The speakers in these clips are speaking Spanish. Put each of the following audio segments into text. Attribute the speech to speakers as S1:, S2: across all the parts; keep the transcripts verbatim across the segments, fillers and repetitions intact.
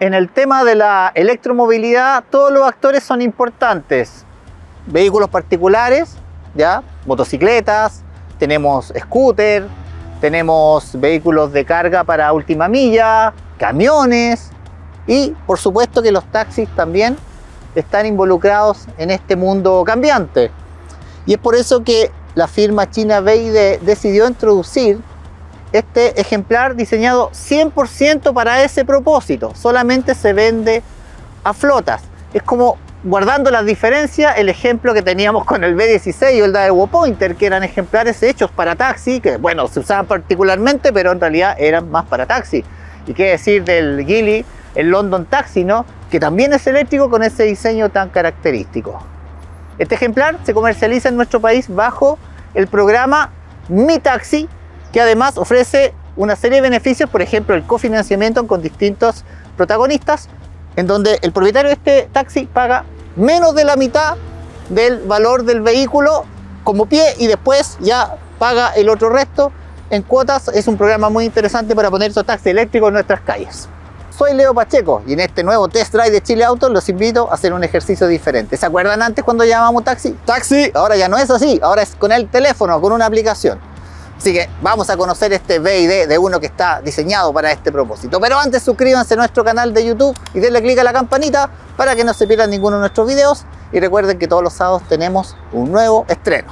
S1: en el tema de la electromovilidad todos los actores son importantes. Vehículos particulares, ¿ya? Motocicletas, tenemos scooter, tenemos vehículos de carga para última milla, camiones y por supuesto que los taxis también están involucrados en este mundo cambiante. Y es por eso que la firma china B Y D decidió introducir este ejemplar diseñado cien por ciento para ese propósito. Solamente se vende a flotas. Es como, guardando las diferencias, el ejemplo que teníamos con el B dieciséis o el Daewoo Pointer, que eran ejemplares hechos para taxi, que bueno, se usaban particularmente, pero en realidad eran más para taxi. Y qué decir del Geely, el London Taxi, ¿no? Que también es eléctrico con ese diseño tan característico. Este ejemplar se comercializa en nuestro país bajo el programa Mi Taxi, que además ofrece una serie de beneficios, por ejemplo el cofinanciamiento con distintos protagonistas, en donde el propietario de este taxi paga menos de la mitad del valor del vehículo como pie y después ya paga el otro resto en cuotas. Es un programa muy interesante para poner estos taxis eléctricos en nuestras calles. Soy Leo Pacheco y en este nuevo Test Drive de Chile Autos los invito a hacer un ejercicio diferente. ¿Se acuerdan antes cuando llamábamos taxi? ¡Taxi! Ahora ya no es así, ahora es con el teléfono, con una aplicación. Así que vamos a conocer este B Y D de uno que está diseñado para este propósito. Pero antes suscríbanse a nuestro canal de YouTube y denle clic a la campanita para que no se pierdan ninguno de nuestros videos. Y recuerden que todos los sábados tenemos un nuevo estreno.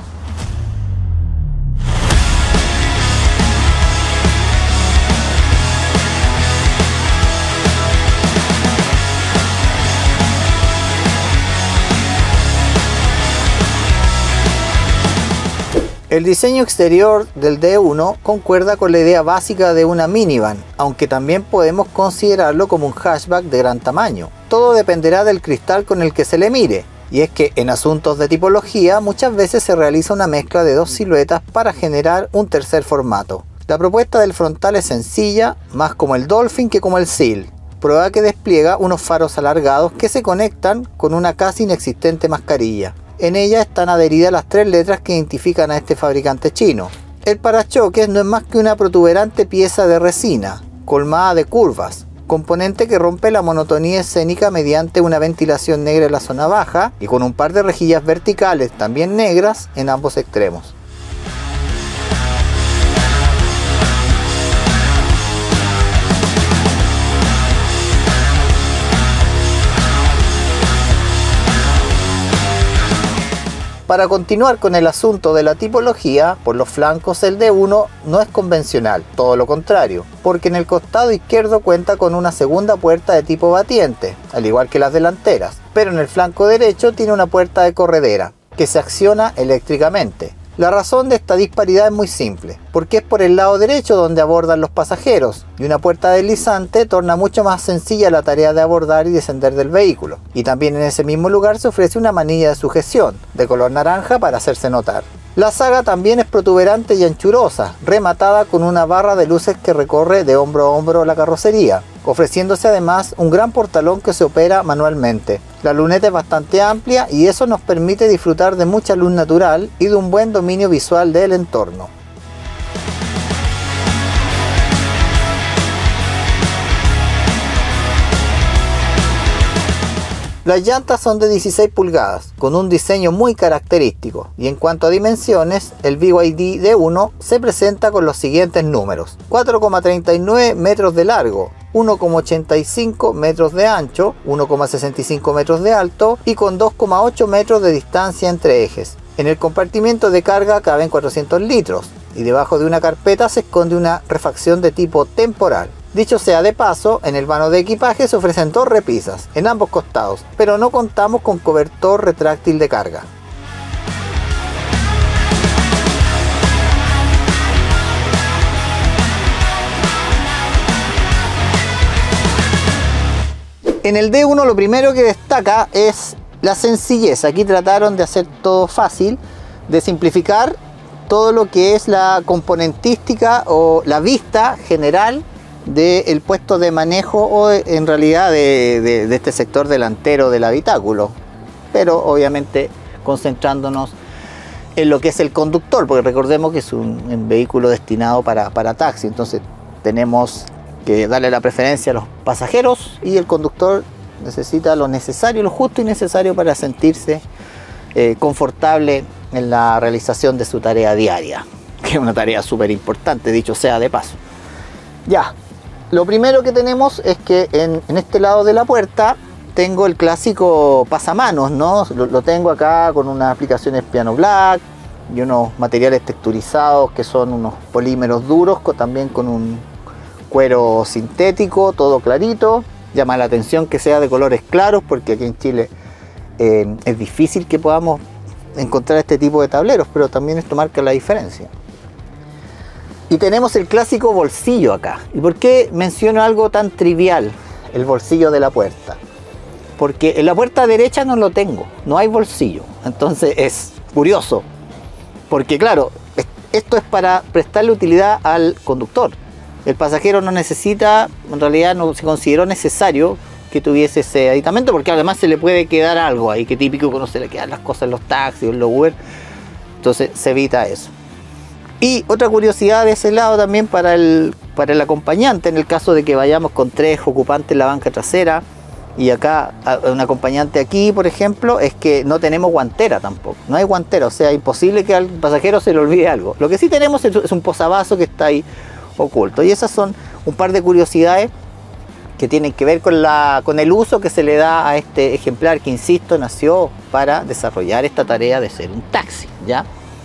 S1: El diseño exterior del D uno concuerda con la idea básica de una minivan, aunque también podemos considerarlo como un hatchback de gran tamaño. Todo dependerá del cristal con el que se le mire, y es que en asuntos de tipología muchas veces se realiza una mezcla de dos siluetas para generar un tercer formato. La propuesta del frontal es sencilla, más como el Dolphin que como el Seal. Prueba que despliega unos faros alargados que se conectan con una casi inexistente mascarilla. En ella están adheridas las tres letras que identifican a este fabricante chino. El parachoques no es más que una protuberante pieza de resina, colmada de curvas, componente que rompe la monotonía escénica mediante una ventilación negra en la zona baja y con un par de rejillas verticales también negras en ambos extremos. Para continuar con el asunto de la tipología, por los flancos el D uno no es convencional, todo lo contrario, porque en el costado izquierdo cuenta con una segunda puerta de tipo batiente, al igual que las delanteras, pero en el flanco derecho tiene una puerta de corredera, que se acciona eléctricamente. La razón de esta disparidad es muy simple, porque es por el lado derecho donde abordan los pasajeros, y una puerta deslizante torna mucho más sencilla la tarea de abordar y descender del vehículo. Y también en ese mismo lugar se ofrece una manilla de sujeción, de color naranja para hacerse notar. La saga también es protuberante y anchurosa, rematada con una barra de luces que recorre de hombro a hombro la carrocería, ofreciéndose además un gran portalón que se opera manualmente. La luneta es bastante amplia y eso nos permite disfrutar de mucha luz natural y de un buen dominio visual del entorno. Las llantas son de dieciséis pulgadas, con un diseño muy característico, y en cuanto a dimensiones, el B Y D D uno se presenta con los siguientes números: cuatro coma treinta y nueve metros de largo, uno coma ochenta y cinco metros de ancho, uno coma sesenta y cinco metros de alto y con dos coma ocho metros de distancia entre ejes. En el compartimiento de carga caben cuatrocientos litros, y debajo de una carpeta se esconde una refacción de tipo temporal. Dicho sea de paso, en el vano de equipaje se ofrecen dos repisas, en ambos costados, pero no contamos con cobertor retráctil de carga. En el D uno lo primero que destaca es la sencillez. Aquí trataron de hacer todo fácil, de simplificar todo lo que es la componentística o la vista general del puesto de manejo o de, en realidad de, de, de este sector delantero del habitáculo, pero obviamente concentrándonos en lo que es el conductor, porque recordemos que es un, un vehículo destinado para, para taxi. Entonces tenemos que darle la preferencia a los pasajeros, y el conductor necesita lo necesario, lo justo y necesario para sentirse eh, confortable en la realización de su tarea diaria, que es una tarea súper importante, dicho sea de paso. Ya, lo primero que tenemos es que en, en este lado de la puerta tengo el clásico pasamanos, ¿no? Lo, lo tengo acá con unas aplicaciones Piano Black y unos materiales texturizados que son unos polímeros duros, con, también con un cuero sintético, todo clarito. Llama la atención que sea de colores claros, porque aquí en Chile eh, es difícil que podamos encontrar este tipo de tableros, pero también esto marca la diferencia. Y tenemos el clásico bolsillo acá. ¿Y por qué menciono algo tan trivial? El bolsillo de la puerta. Porque en la puerta derecha no lo tengo, no hay bolsillo. Entonces es curioso, porque claro, esto es para prestarle utilidad al conductor. El pasajero no necesita, en realidad no se consideró necesario que tuviese ese aditamento, porque además se le puede quedar algo ahí, que típico que no se le quedan las cosas en los taxis o en los Uber. Entonces se evita eso. Y otra curiosidad de ese lado también para el, para el acompañante, en el caso de que vayamos con tres ocupantes en la banca trasera, y acá un acompañante aquí, por ejemplo, es que no tenemos guantera tampoco. No hay guantera, o sea, imposible que al pasajero se le olvide algo. Lo que sí tenemos es un posavasos que está ahí oculto. Y esas son un par de curiosidades que tienen que ver con, la, con el uso que se le da a este ejemplar, que insisto, nació para desarrollar esta tarea de ser un taxi, ¿ya?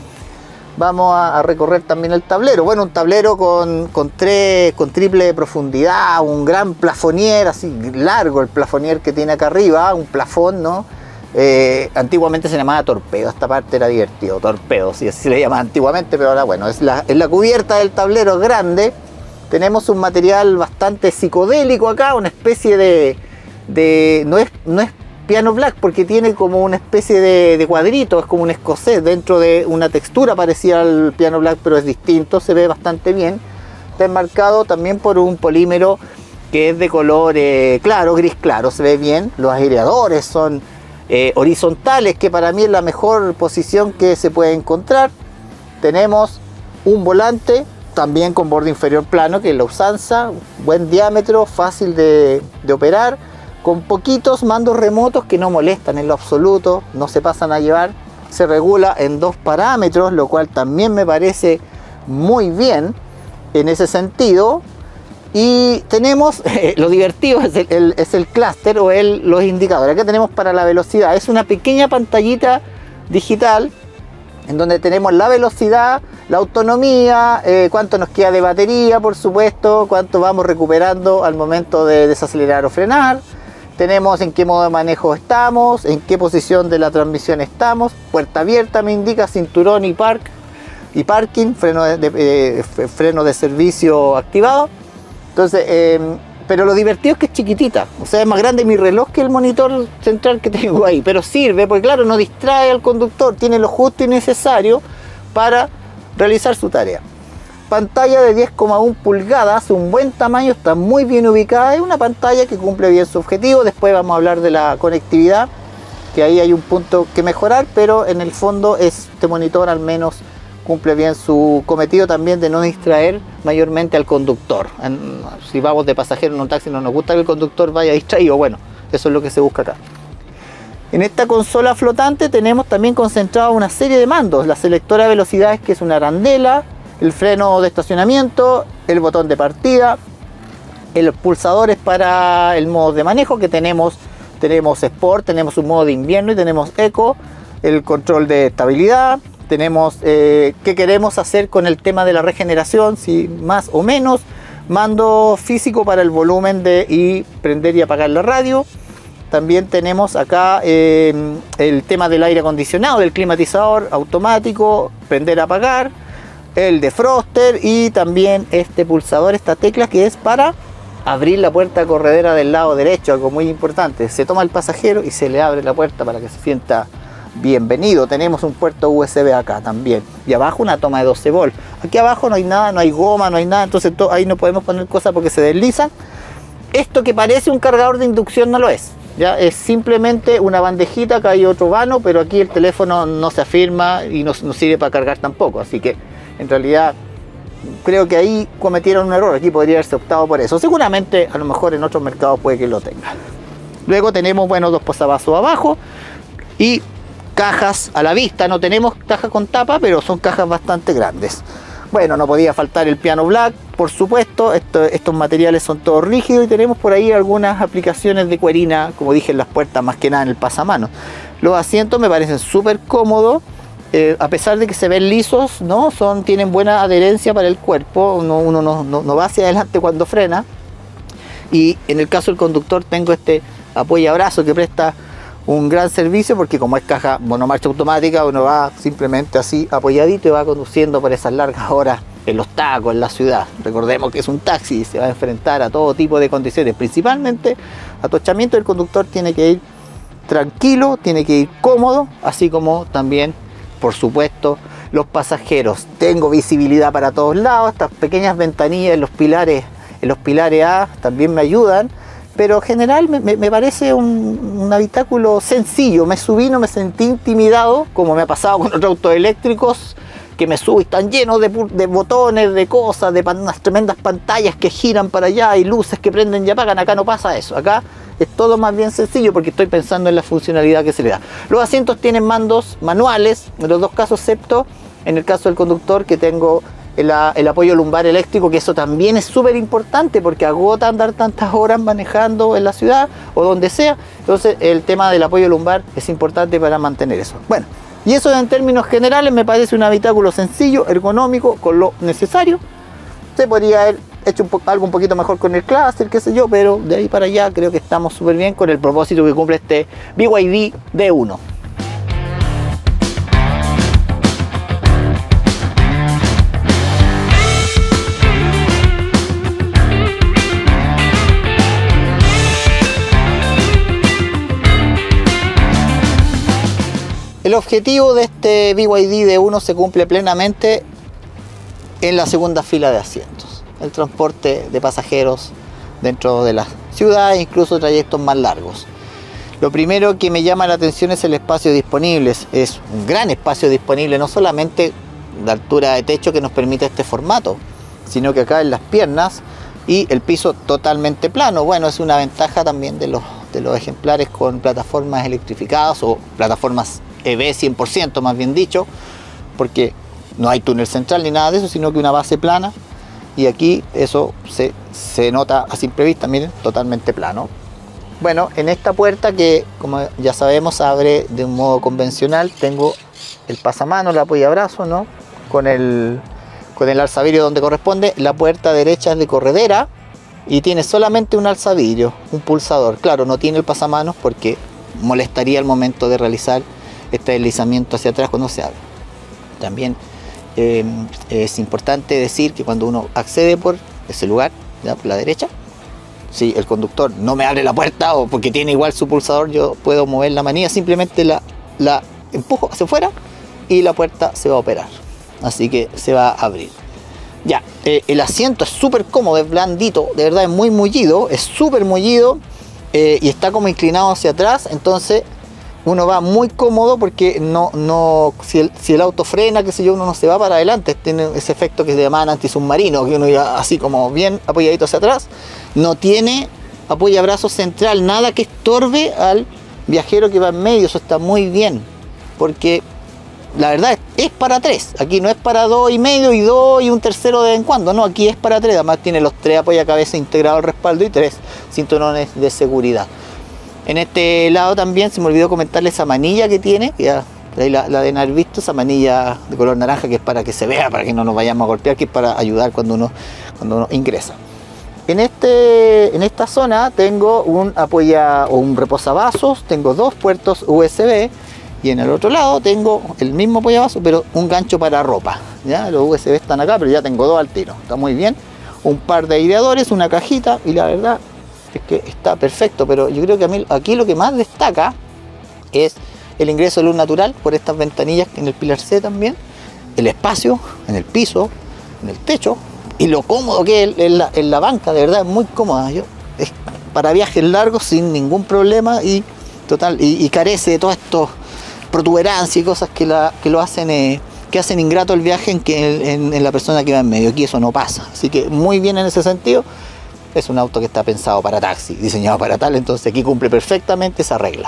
S1: Vamos a, a recorrer también el tablero. Bueno, un tablero con, con, tres, con triple profundidad, un gran plafonier, así largo el plafonier que tiene acá arriba, un plafón, ¿no? Eh, antiguamente se llamaba torpedo, esta parte era divertido, torpedo, sí, así se le llamaba antiguamente, pero ahora bueno, es la, es la cubierta del tablero grande. Tenemos un material bastante psicodélico acá, una especie de... de no, es, no es Piano Black, porque tiene como una especie de, de cuadrito, es como un escocés dentro de una textura parecida al Piano Black, pero es distinto, se ve bastante bien. Está enmarcado también por un polímero que es de color eh, claro, gris claro, se ve bien. Los aireadores son eh, horizontales, que para mí es la mejor posición que se puede encontrar. Tenemos un volante también con borde inferior plano, que es la usanza, buen diámetro, fácil de, de operar, con poquitos mandos remotos que no molestan en lo absoluto, no se pasan a llevar. Se regula en dos parámetros, lo cual también me parece muy bien en ese sentido. Y tenemos, eh, lo divertido es el, el, es el clúster o el, los indicadores. Acá tenemos para la velocidad, es una pequeña pantallita digital en donde tenemos la velocidad, la autonomía, eh, cuánto nos queda de batería, por supuesto, cuánto vamos recuperando al momento de desacelerar o frenar. Tenemos en qué modo de manejo estamos, en qué posición de la transmisión estamos. Puerta abierta me indica, cinturón y park y parking, freno de, de, eh, freno de servicio activado. Entonces, eh, pero lo divertido es que es chiquitita, o sea, es más grande mi reloj que el monitor central que tengo ahí, pero sirve porque claro, no distrae al conductor, tiene lo justo y necesario para realizar su tarea. Pantalla de diez coma uno pulgadas, un buen tamaño, está muy bien ubicada, es una pantalla que cumple bien su objetivo. Después vamos a hablar de la conectividad, que ahí hay un punto que mejorar, pero en el fondo este monitor al menos cumple bien su cometido también de no distraer mayormente al conductor. Si vamos de pasajero en un taxi no nos gusta que el conductor vaya distraído, bueno, eso es lo que se busca acá. En esta consola flotante tenemos también concentrado una serie de mandos, la selectora de velocidades, que es una arandela, el freno de estacionamiento, el botón de partida, el pulsadores para el modo de manejo, que tenemos, tenemos Sport, tenemos un modo de invierno y tenemos Eco, el control de estabilidad, tenemos eh, qué queremos hacer con el tema de la regeneración, si más o menos, mando físico para el volumen de y prender y apagar la radio. También tenemos acá eh, el tema del aire acondicionado, del climatizador automático, prender apagar, el defroster y también este pulsador, esta tecla que es para abrir la puerta corredera del lado derecho, algo muy importante. Se toma el pasajero y se le abre la puerta para que se sienta bienvenido. Tenemos un puerto U S B acá también y abajo una toma de doce volts. Aquí abajo no hay nada, no hay goma, no hay nada, entonces ahí no podemos poner cosas porque se deslizan. Esto que parece un cargador de inducción no lo es, ya es simplemente una bandejita, acá hay otro vano, pero aquí el teléfono no se afirma y no, no sirve para cargar tampoco, así que en realidad creo que ahí cometieron un error. Aquí podría haberse optado por eso. Seguramente, a lo mejor en otros mercados puede que lo tenga. Luego tenemos, bueno, dos posavasos abajo y cajas a la vista. No tenemos cajas con tapa, pero son cajas bastante grandes. Bueno, no podía faltar el piano black, por supuesto. Esto, estos materiales son todos rígidos y tenemos por ahí algunas aplicaciones de cuerina, como dije, en las puertas, más que nada en el pasamanos. Los asientos me parecen súper cómodos, eh, a pesar de que se ven lisos, ¿no? Son, tienen buena adherencia para el cuerpo, uno, uno no, no, no va hacia adelante cuando frena. Y en el caso del conductor tengo este apoyabrazo que presta un gran servicio, porque como es caja monomarcha automática, uno va simplemente así apoyadito y va conduciendo por esas largas horas en los tacos, en la ciudad. Recordemos que es un taxi y se va a enfrentar a todo tipo de condiciones, principalmente atochamiento. El conductor tiene que ir tranquilo, tiene que ir cómodo, así como también, por supuesto, los pasajeros. Tengo visibilidad para todos lados, estas pequeñas ventanillas en los pilares, en los pilares A también me ayudan. Pero en general me, me parece un, un habitáculo sencillo. Me subí, no me sentí intimidado, como me ha pasado con otros autos eléctricos, que me subo y están llenos de, de botones, de cosas, de pan, unas tremendas pantallas que giran para allá y luces que prenden y apagan. Acá no pasa eso. Acá es todo más bien sencillo porque estoy pensando en la funcionalidad que se le da. Los asientos tienen mandos manuales, en los dos casos, excepto en el caso del conductor, que tengo El, el apoyo lumbar eléctrico, que eso también es súper importante porque agota andar tantas horas manejando en la ciudad o donde sea. Entonces el tema del apoyo lumbar es importante para mantener eso. Bueno, y eso en términos generales me parece un habitáculo sencillo, ergonómico, con lo necesario. Se podría haber hecho un algo un poquito mejor con el Classic, qué sé yo, pero de ahí para allá creo que estamos súper bien con el propósito que cumple este B Y D D uno. El objetivo de este B Y D D uno se cumple plenamente en la segunda fila de asientos. El transporte de pasajeros dentro de la ciudad, incluso trayectos más largos. Lo primero que me llama la atención es el espacio disponible. Es un gran espacio disponible, no solamente la altura de techo que nos permite este formato, sino que acá en las piernas y el piso totalmente plano. Bueno, es una ventaja también de los, de los ejemplares con plataformas electrificadas o plataformas E V cien por ciento, más bien dicho, porque no hay túnel central ni nada de eso, sino que una base plana, y aquí eso se, se nota a simple vista, miren, totalmente plano. Bueno, en esta puerta, que como ya sabemos abre de un modo convencional, tengo el pasamanos, el apoyabrazo, ¿no? Con el, con el alzavidrio donde corresponde. La puerta derecha es de corredera y tiene solamente un alzavidrio, un pulsador. Claro, no tiene el pasamanos porque molestaría al momento de realizar este deslizamiento hacia atrás cuando se abre. También eh, es importante decir que cuando uno accede por ese lugar, ¿ya? Por la derecha, si el conductor no me abre la puerta o porque tiene igual su pulsador, yo puedo mover la manilla, simplemente la, la empujo hacia afuera y la puerta se va a operar, así que se va a abrir. Ya, eh, el asiento es súper cómodo, es blandito, de verdad es muy mullido, es súper mullido eh, y está como inclinado hacia atrás, entonces uno va muy cómodo porque no, no, si, el, si el auto frena, qué sé yo, uno no se va para adelante. Tiene ese efecto que se llama antisubmarino, que uno iba así como bien apoyadito hacia atrás. No tiene apoyabrazo central, nada que estorbe al viajero que va en medio. Eso está muy bien, porque la verdad es, es para tres. Aquí no es para dos y medio y dos y un tercero de vez en cuando. No, aquí es para tres. Además tiene los tres apoyacabezas integrados al respaldo y tres cinturones de seguridad. En este lado también se me olvidó comentarles esa manilla que tiene, que ya la, la deben haber visto, esa manilla de color naranja que es para que se vea, para que no nos vayamos a golpear, que es para ayudar cuando uno, cuando uno ingresa. En, este, en esta zona tengo un apoya o un reposavasos, tengo dos puertos U S B y en el otro lado tengo el mismo apoyavasos, pero un gancho para ropa. ¿Ya? Los U S B están acá, pero ya tengo dos al tiro, está muy bien. Un par de aireadores, una cajita y la verdad es que está perfecto, pero yo creo que a mí aquí lo que más destaca es el ingreso de luz natural por estas ventanillas en el pilar C también, el espacio en el piso, en el techo y lo cómodo que es en la, en la banca, de verdad es muy cómoda. Yo, es para viajes largos sin ningún problema y, total, y, y carece de todas estas protuberancias y cosas que, la, que lo hacen, eh, que hacen ingrato el viaje en, que, en, en la persona que va en medio. Aquí eso no pasa, así que muy bien en ese sentido. Es un auto que está pensado para taxi, diseñado para tal, entonces aquí cumple perfectamente esa regla.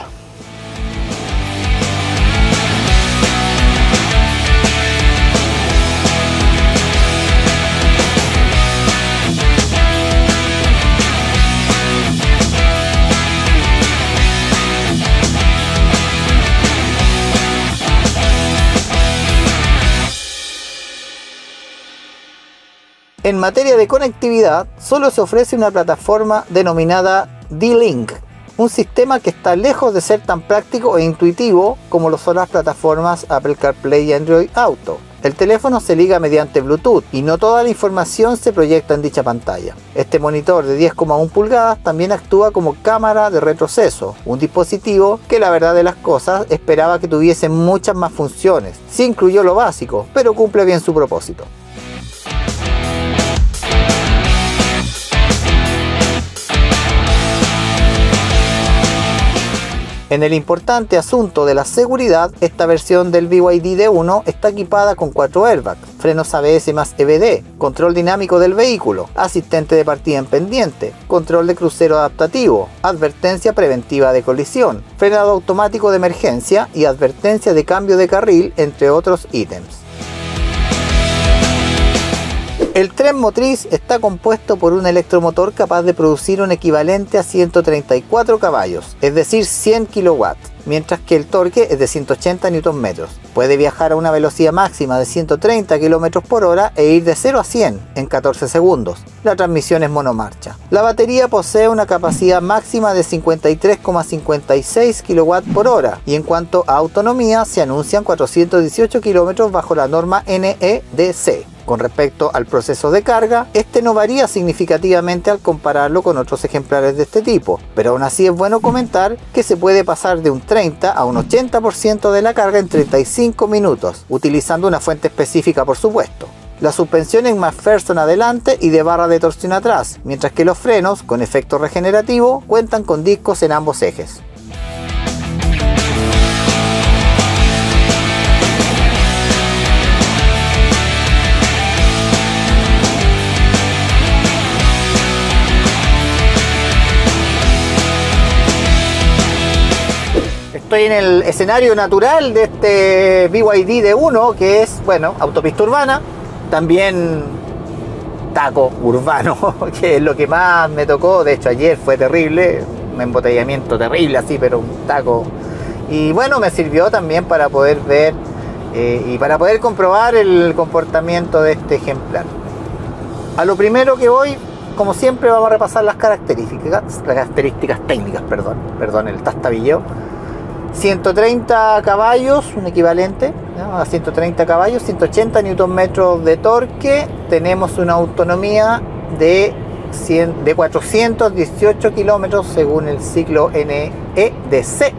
S1: En materia de conectividad, solo se ofrece una plataforma denominada D-Link, un sistema que está lejos de ser tan práctico e intuitivo como lo son las plataformas Apple CarPlay y Android Auto. El teléfono se liga mediante Bluetooth y no toda la información se proyecta en dicha pantalla. Este monitor de diez coma uno pulgadas también actúa como cámara de retroceso, un dispositivo que la verdad de las cosas esperaba que tuviese muchas más funciones. Sí incluyó lo básico, pero cumple bien su propósito. En el importante asunto de la seguridad, esta versión del B Y D D uno está equipada con cuatro airbags, frenos A B S más E B D, control dinámico del vehículo, asistente de partida en pendiente, control de crucero adaptativo, advertencia preventiva de colisión, frenado automático de emergencia y advertencia de cambio de carril, entre otros ítems. El tren motriz está compuesto por un electromotor capaz de producir un equivalente a ciento treinta y cuatro caballos, es decir cien kilowatts, mientras que el torque es de ciento ochenta newton metros. Puede viajar a una velocidad máxima de ciento treinta kilómetros por hora e ir de cero a cien en catorce segundos. La transmisión es monomarcha. La batería posee una capacidad máxima de cincuenta y tres coma cincuenta y seis kilowatts por hora y en cuanto a autonomía se anuncian cuatrocientos dieciocho kilómetros bajo la norma N E D C. Con respecto al proceso de carga, este no varía significativamente al compararlo con otros ejemplares de este tipo, pero aún así es bueno comentar que se puede pasar de un treinta a un ochenta por ciento de la carga en treinta y cinco minutos, utilizando una fuente específica por supuesto. La suspensión es McPherson adelante y de barra de torsión atrás, mientras que los frenos, con efecto regenerativo, cuentan con discos en ambos ejes. Estoy en el escenario natural de este B Y D D uno, que es, bueno, autopista urbana, también taco urbano, que es lo que más me tocó. De hecho ayer fue terrible, un embotellamiento terrible así, pero un taco. Y bueno, me sirvió también para poder ver eh, y para poder comprobar el comportamiento de este ejemplar. A lo primero que voy, como siempre, vamos a repasar las características, las características técnicas, perdón, perdón, el tastabilleo. ciento treinta caballos, un equivalente, ¿no?, a ciento treinta caballos, ciento ochenta newton metros de torque. Tenemos una autonomía de, cien, de cuatrocientos dieciocho kilómetros según el ciclo N E D C.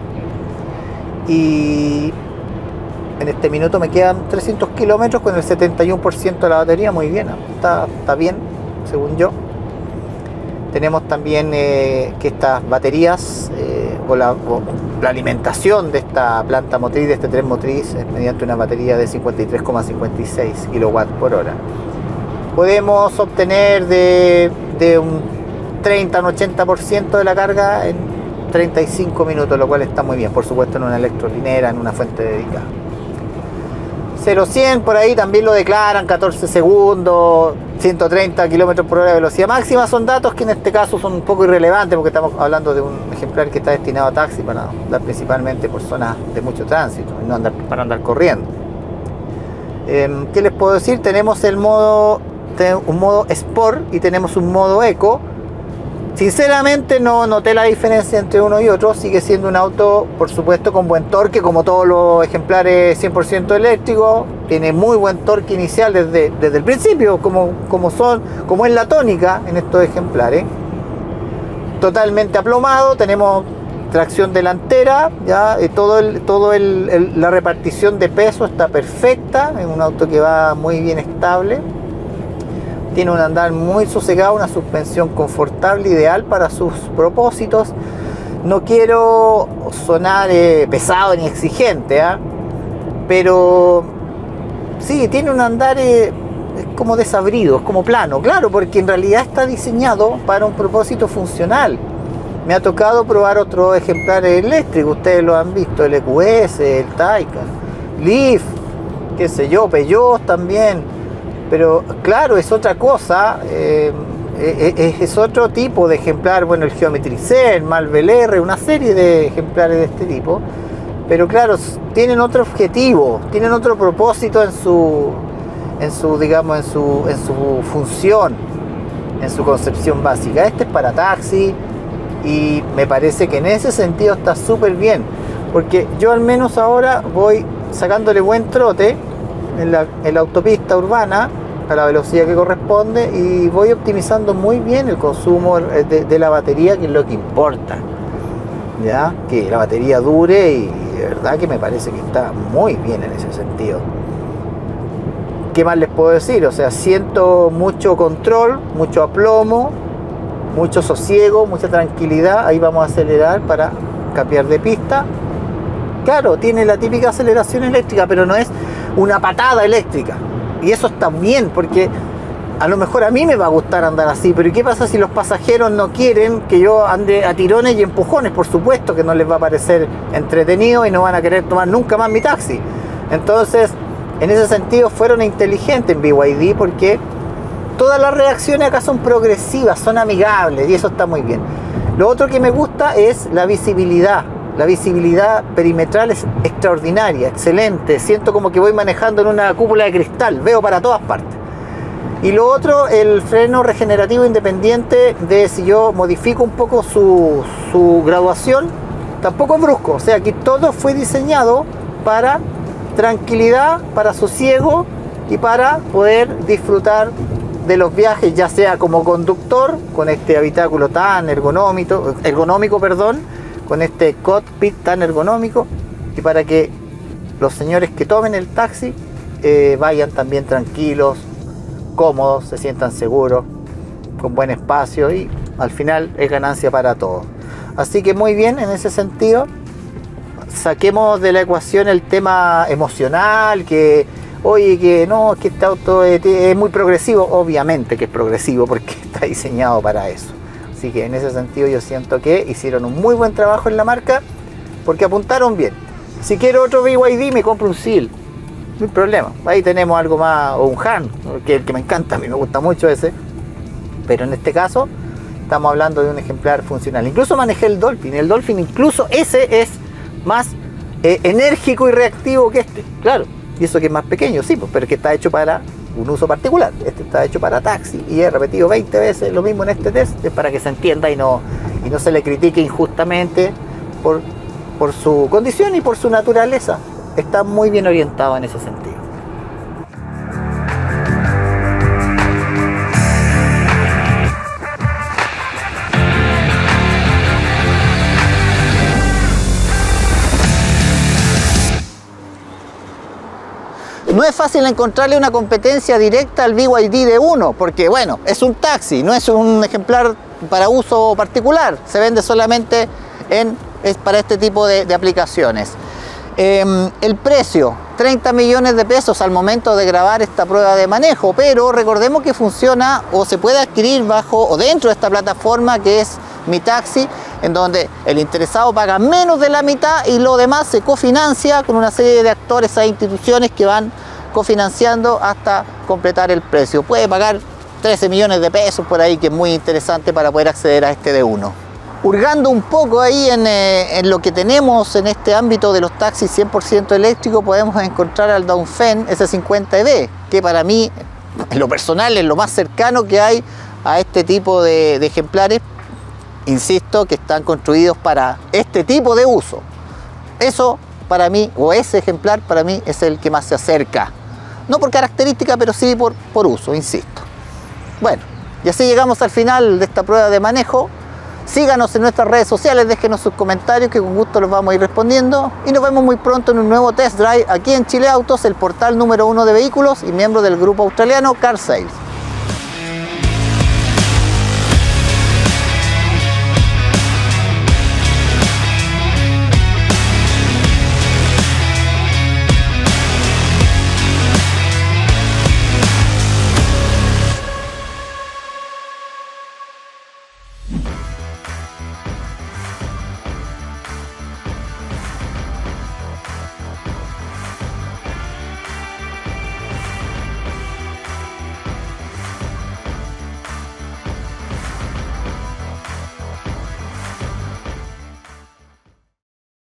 S1: Y en este minuto me quedan trescientos kilómetros con el setenta y uno por ciento de la batería. Muy bien, ¿no? está, está bien, según yo. Tenemos también eh, que estas baterías eh, o, la, o la alimentación de esta planta motriz, de este tren motriz, es mediante una batería de cincuenta y tres coma cincuenta y seis kilowatts por hora. Podemos obtener de, de un treinta a un ochenta por ciento de la carga en treinta y cinco minutos, lo cual está muy bien, por supuesto en una electrolinera, en una fuente dedicada. cero a cien por ahí también lo declaran, catorce segundos, ciento treinta kilómetros por hora de velocidad máxima. Son datos que en este caso son un poco irrelevantes porque estamos hablando de un ejemplar que está destinado a taxi, para andar principalmente por zonas de mucho tránsito y no andar, para andar corriendo. Eh, ¿Qué les puedo decir? Tenemos el modo, un modo Sport y tenemos un modo Eco. Sinceramente no noté la diferencia entre uno y otro. Sigue siendo un auto, por supuesto, con buen torque, como todos los ejemplares cien por ciento eléctricos. Tiene muy buen torque inicial desde, desde el principio, como, como, son, como es la tónica en estos ejemplares. Totalmente aplomado. Tenemos tracción delantera, ya eh, todo el, todo el, el, la repartición de peso está perfecta. Es un auto que va muy bien estable. Tiene un andar muy sosegado, una suspensión confortable, ideal para sus propósitos. No quiero sonar eh, pesado ni exigente, ¿eh? pero sí, tiene un andar eh, es como desabrido, es como plano, claro, porque en realidad está diseñado para un propósito funcional. Me ha tocado probar otros ejemplares eléctricos, ustedes lo han visto, el E Q S, el Taycan, Leaf, qué sé yo, Peugeot también, pero claro, es otra cosa, eh, es, es otro tipo de ejemplar, bueno, el Geometry C, el Malvel R, una serie de ejemplares de este tipo, pero claro, tienen otro objetivo, tienen otro propósito en su, en su digamos, en su, en su función, en su concepción básica. Este es para taxi y me parece que en ese sentido está súper bien, porque yo al menos ahora voy sacándole buen trote en la, en la autopista urbana a la velocidad que corresponde y voy optimizando muy bien el consumo de, de la batería, que es lo que importa, ya que la batería dure, y de verdad que me parece que está muy bien en ese sentido. ¿Qué más les puedo decir? O sea, siento mucho control, mucho aplomo, mucho sosiego, mucha tranquilidad. Ahí vamos a acelerar para cambiar de pista. Claro, tiene la típica aceleración eléctrica, pero no es una patada eléctrica. Y eso está bien, porque a lo mejor a mí me va a gustar andar así, pero ¿y qué pasa si los pasajeros no quieren que yo ande a tirones y empujones? Por supuesto que no les va a parecer entretenido y no van a querer tomar nunca más mi taxi. Entonces, en ese sentido fueron inteligentes en B Y D, porque todas las reacciones acá son progresivas, son amigables, y eso está muy bien. Lo otro que me gusta es la visibilidad. La visibilidad perimetral es extraordinaria, excelente. Siento como que voy manejando en una cúpula de cristal, veo para todas partes. Y lo otro, el freno regenerativo independiente, de si yo modifico un poco su, su graduación, tampoco es brusco. O sea, aquí todo fue diseñado para tranquilidad, para sosiego y para poder disfrutar de los viajes, ya sea como conductor, con este habitáculo tan ergonómico, ergonómico, perdón, con este cockpit tan ergonómico, y para que los señores que tomen el taxi eh, vayan también tranquilos, cómodos, se sientan seguros, con buen espacio, y al final es ganancia para todos. Así que muy bien en ese sentido. Saquemos de la ecuación el tema emocional, que oye, que no, que este auto es, es muy progresivo. Obviamente que es progresivo, porque está diseñado para eso. Así que en ese sentido yo siento que hicieron un muy buen trabajo en la marca, porque apuntaron bien. Si quiero otro B Y D, me compro un Seal, no hay problema. Ahí tenemos algo más, o un Han, que el que me encanta, a mí me gusta mucho ese. Pero en este caso estamos hablando de un ejemplar funcional. Incluso manejé el Dolphin. El Dolphin, incluso ese es más eh, enérgico y reactivo que este, claro. Y eso que es más pequeño, sí, pues, pero que está hecho para un uso particular. Este está hecho para taxi, y he repetido veinte veces lo mismo en este test, es para que se entienda y no, y no se le critique injustamente por, por su condición y por su naturaleza. Está muy bien orientado en ese sentido. No es fácil encontrarle una competencia directa al B Y D D uno, porque bueno, es un taxi, no es un ejemplar para uso particular, se vende solamente en, es para este tipo de, de aplicaciones. Eh, el precio, treinta millones de pesos al momento de grabar esta prueba de manejo, pero recordemos que funciona o se puede adquirir bajo o dentro de esta plataforma que es Mi Taxi, en donde el interesado paga menos de la mitad y lo demás se cofinancia con una serie de actores e instituciones que van cofinanciando hasta completar el precio. Puede pagar trece millones de pesos por ahí, que es muy interesante para poder acceder a este D uno. Hurgando un poco ahí en, eh, en lo que tenemos en este ámbito de los taxis cien por ciento eléctricos, podemos encontrar al Dongfeng S cincuenta E B, que para mí, en lo personal, es lo más cercano que hay a este tipo de, de ejemplares, insisto, que están construidos para este tipo de uso. Eso para mí, o ese ejemplar para mí, es el que más se acerca. No por característica, pero sí por, por uso, insisto. Bueno, y así llegamos al final de esta prueba de manejo. Síganos en nuestras redes sociales, déjenos sus comentarios, que con gusto los vamos a ir respondiendo. Y nos vemos muy pronto en un nuevo test drive aquí en Chile Autos, el portal número uno de vehículos y miembro del grupo australiano Car Sales.